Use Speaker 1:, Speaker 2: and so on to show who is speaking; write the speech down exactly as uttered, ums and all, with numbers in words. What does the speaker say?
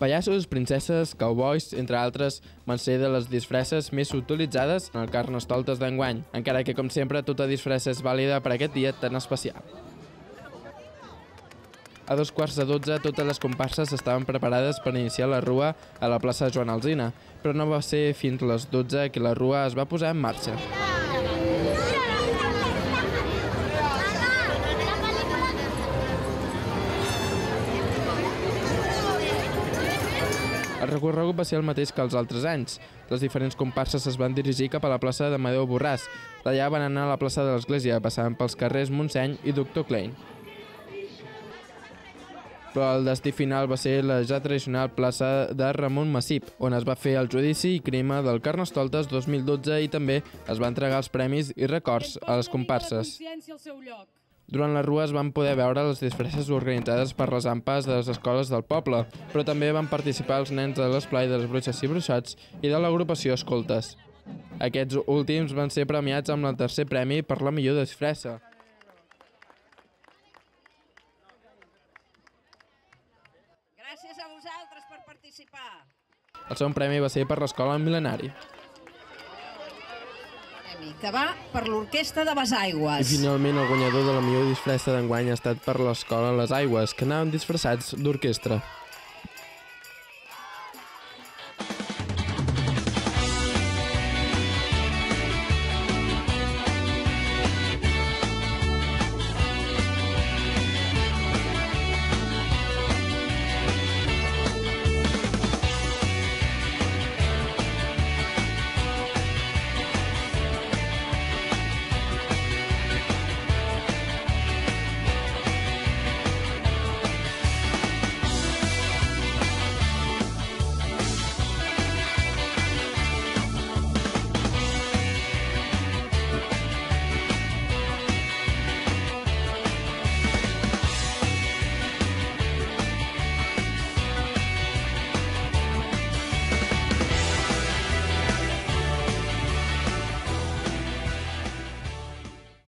Speaker 1: Pallassos, princeses, cowboys, entre altres, van ser de les disfresses més utilitzades en el Carnestoltes d'enguany, encara que, com sempre, tota disfressa és vàlida per aquest dia tan especial. A dos quarts de dotze, totes les comparses estaven preparades per iniciar la rua a la plaça Joan Alsina, però no va ser fins a les dotze que la rua es va posar en marxa. El recorregut va ser el mateix que els altres anys. Les diferents comparses es van dirigir cap a la plaça d'Amadeu Borràs. D'allà van anar a la plaça de l'Església, passant pels carrers Montseny i Doctor Klein. Però el destí final va ser la ja tradicional plaça de Ramon Massip, on es va fer el judici i crema del Carnestoltes dos mil dotze i també es van entregar els premis i records a les comparses. Durant la rua es van poder veure les disfresses organitzades per les A M Pas de les escoles del poble, però també van participar els nens de l'esplai de les Bruixes i Bruixots i de l'agrupació Escoltes. Aquests últims van ser premiats amb el tercer premi per la millor disfressa.
Speaker 2: Gràcies a vosaltres per participar.
Speaker 1: El segon premi va ser per l'Escola Mil·lenari.
Speaker 2: Que va per l'Orquestra de Besaigües.
Speaker 1: I finalment el guanyador de la millor disfressa d'enguany ha estat per l'Escola Les Aigües, que anaven disfressats d'orquestra.